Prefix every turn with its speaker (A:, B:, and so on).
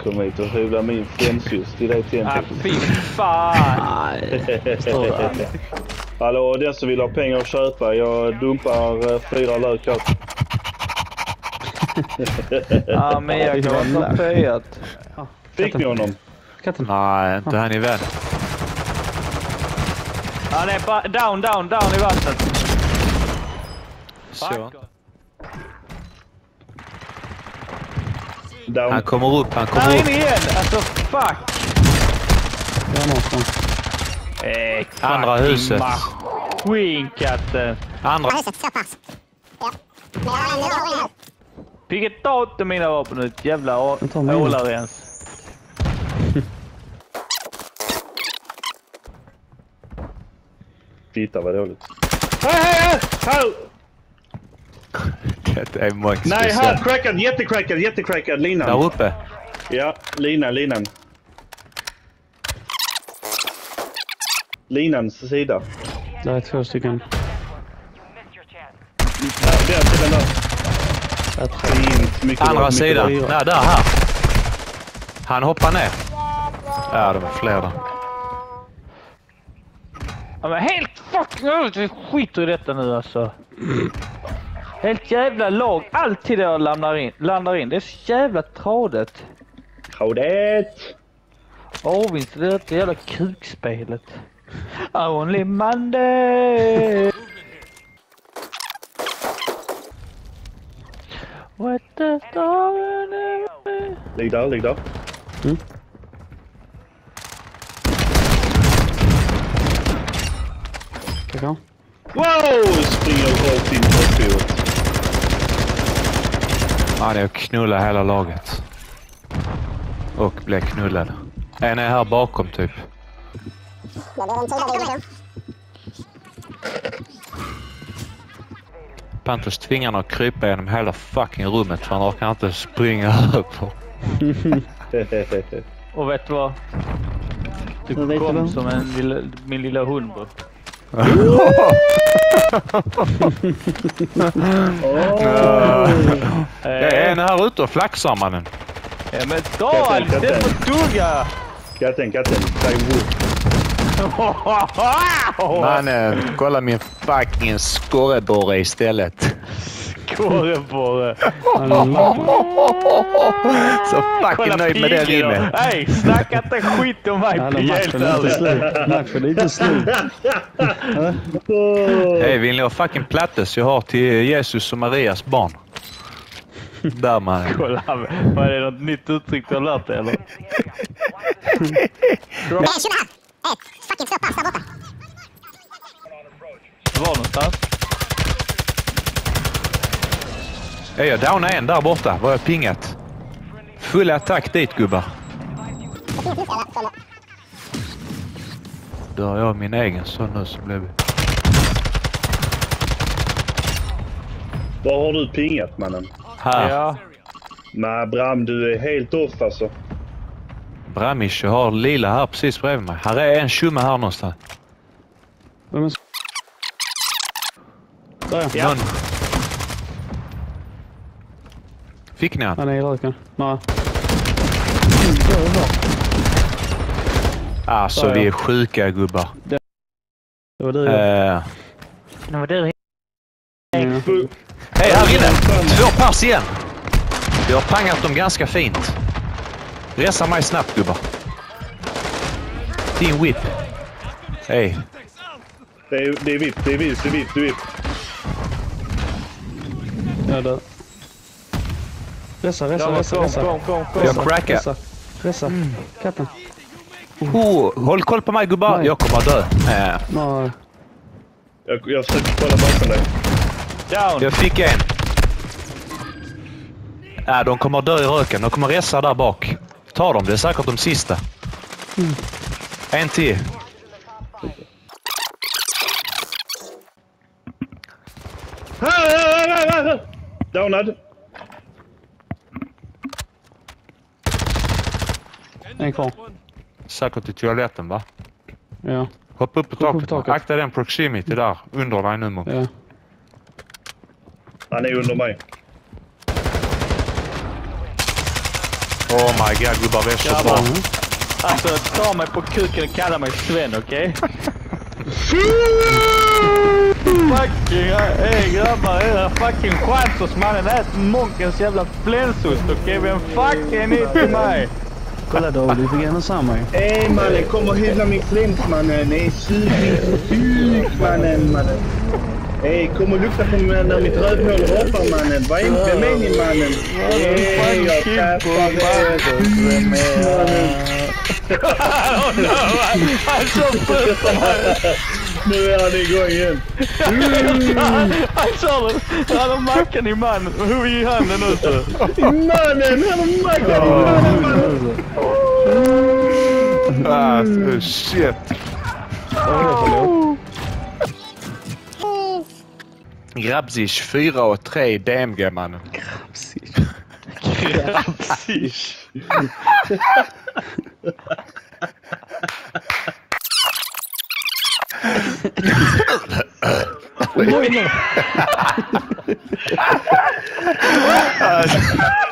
A: kom hit och hyvla min flänsjust i det tentet.
B: Fy fan!
A: Hallå, den som vill ha pengar att köpa, jag dumpar 4 lök här.
B: Ja, men jag kan vara pöjat.
A: Fick ni honom?
C: Katten.
D: Nej, inte han i vän.
B: Han är down i vattnet.
D: Så.
A: Down.
D: Han kommer upp, han
B: Där
D: kommer upp.
B: inne igen! Alltså, fuck!
C: Jag någonstans.
D: Andra huset.
B: Maskinkatten.
D: Andra.
E: Huset, så pass. Ja. Men jag har ändå varit här.
B: Vilket ta inte mina vapen ut, jävla ålar ens.
A: Titta vad dåligt.
B: Hej!
D: Det är många
A: Nej,
D: speciellt.
A: här! Crackad! Jättecrackad! Linan.
D: Där uppe.
A: Ja, linan. Linans sida.
C: Där är 2 stycken.
A: Den sidan där. Fint, mycket
D: Andra
A: bra, mycket
D: sidan.
A: bra.
D: Nej, där här. Han hoppar ner. Ja, det var fler där.
B: Ja, men helt fucking övrigt, vi skiter i detta nu alltså. Helt jävla lag, alltid jag landar in. Det är så jävla tradigt.
A: Trådet!
B: Vinst, det är det jävla kukspelet. Only Monday. What the story?
A: Ligg där.
C: Kakao.
A: Wow! Springer rakt in på spåret.
D: Ja, det är att knulla hela laget. Och bli knullad. En är här bakom typ.
E: Ja, det är en tydlig video.
D: Panthers tvingar honom att krypa genom hela fucking rummet för han orkar inte springa över.
B: Och vet du vad? Du
C: Vad vet du
B: kom
C: vad?
B: som min lilla hund bro.
D: Det är en här ute och flaxar mannen.
B: Ja men dra istället för att dugga!
A: Katten. Tag wood.
D: Mannen, kolla min fucking skorreborre istället.
B: Korreborre.
D: Så fucking nöjd med det rimmet.
B: Hej, snacka inte skit om mig.
C: Matchen är inte slut.
D: Hej, vill ni ha fucking plattes? Jag har till Jesus och Marias barn. Där man.
B: Kolla, vad är det något nytt uttryck du har lärt dig eller?
E: Nej, tjuva här! Fucking så pass där borta.
B: Var någonstans?
D: Är jag downa en där borta? Var jag pingat? Full attack dit gubbar. Då har jag min egen son nu så blev vi.
A: Var har du pingat mannen?
D: Här.
B: Ja.
A: Nej Bram, du är helt off alltså.
D: Bramish, jag har lila här precis bredvid mig. Här är en tjumme här någonstans.
C: Där
B: Ja.
D: Någon... Fick ni han?
C: Han är i röken. Nej.
D: Alltså
C: Ja.
D: vi är sjuka gubbar.
C: Det var du.
B: Det var du.
D: Hej, här inne! 2 pers igen! Vi har pangat dem ganska fint. Resa mig snabbt gubbar. Team whip. Hej.
A: Det är VIP.
C: Ja, där. Resa.
B: Kom.
D: Jag crackar.
C: Resa. Katten.
D: Håll koll på mig gubbar.
C: Nej.
D: Jag kommer att dö.
C: Nej.
A: Jag försöker kolla bakom dig.
B: Down.
D: Jag fick en. De kommer att dö i röken. De kommer resa där bak. Ta dem, det är säkert de sista. En till.
A: Downad.
C: En kvar.
D: Säkert i toaletten va?
C: Ja.
D: Hoppa upp på taket.
C: taket.
D: Akta den proximity där. Under dig nu Mo.
C: Ja.
A: Han är under mig.
D: Oh my god, gubbar, vi är så bra.
B: Alltså, ta mig på kuken och kalla mig Sven, okej? Fucking, grabbar, era fucking chansos, mannen. Ät monkens jävla flänsost, okej? Vem fuck är ni till mig?
C: Kolla då, du fick gärna samma ju.
A: Ey mannen, kom och hylla min flint mannen. Ey, sug mannen. Ey, kom och lukta på mig när mitt rövhål hoppar mannen. Vem är ni mannen? Ey, jag tappar det.
B: Han så puss, mannen.
A: Nu är han igång igen.
B: Han sa det. Han har mackan i mannen. Hur i handen också.
A: Mannen, han har mackan i mannen.
D: Ah, shit. Grabsish 4 och 3 DMG, mannen.
B: Grabsish.
C: Oj,